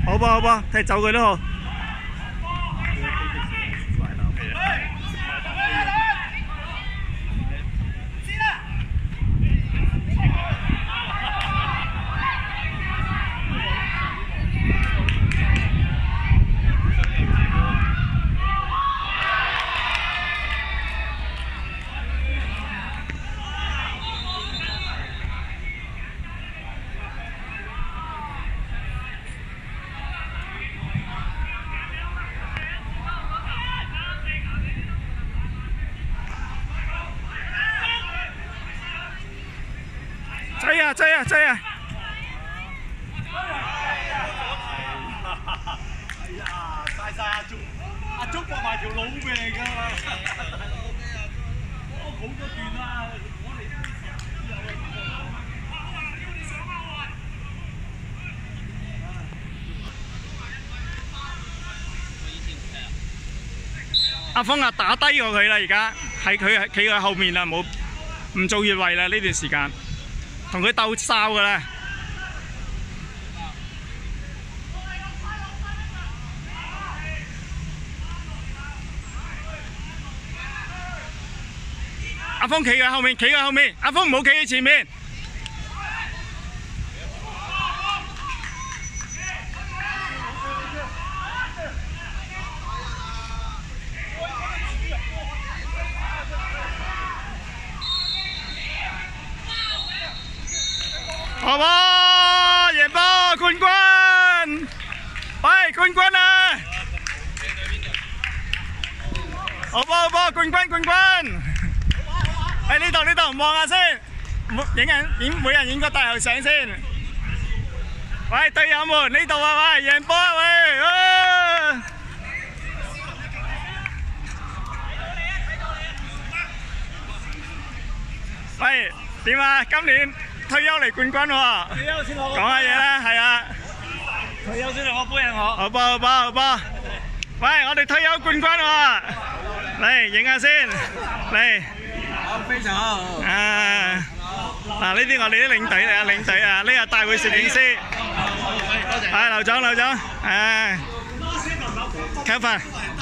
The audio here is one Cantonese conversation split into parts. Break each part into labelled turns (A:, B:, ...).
A: 好噃好噃，踢走佢都好。追啊追啊追啊！
B: 哎呀，晒阿竹搏埋條老命㗎嘛！我好多段啦，我哋
A: 阿峰啊，打低過佢啦，而家係佢企喺後面啦，冇唔做越位啦呢段時間。同佢鬥哨㗎啦！阿峰企喺後面，企喺後面，阿峰唔好企喺前面。好波，贏波，冠軍！喂，冠軍啊！好波好波，冠軍冠軍！喺呢度望下先，每人影個大頭相先。喂，隊友們呢度啊，喂，贏波啊喂！喂，點啊？今年退休嚟冠軍喎，
B: 退休先攞
A: 講下嘢啦，係啊，
B: 退休先攞杯啊我。
A: 好波好波好波！喂，我哋退休冠軍喎，嚟影下先，嚟。
B: 非常好。
A: 嗱呢啲我哋啲領隊嚟啊，領隊啊，呢個大會攝影師，係劉總，Kevin，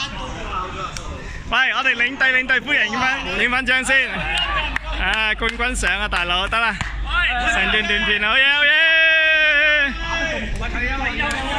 A: 喂，我哋領隊夫人影返張先，冠軍相啊，大佬得啦，成段短片好嘢好嘢。